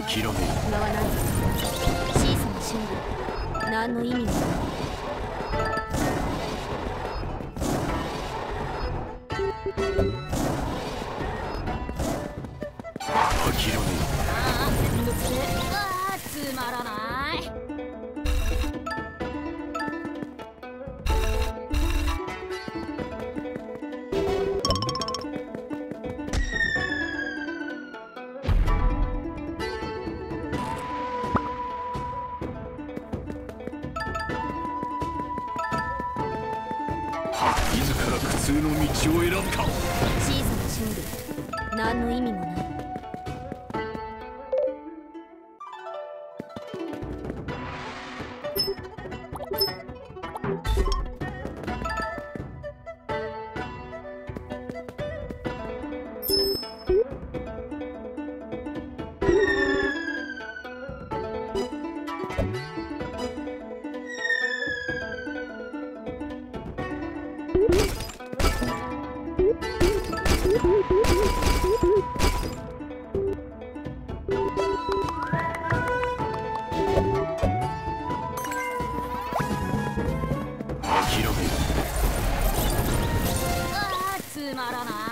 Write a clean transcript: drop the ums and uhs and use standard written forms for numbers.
諦めよ。 名は何だ。小さな勝利、何の意味もない。 諦めよ。 ああ、めんどくせえ。ああ、つまらない。 自ら苦痛の道を選ぶか。 小さな勝利、何の意味もない。 諦めよ。 ああ、つまらない。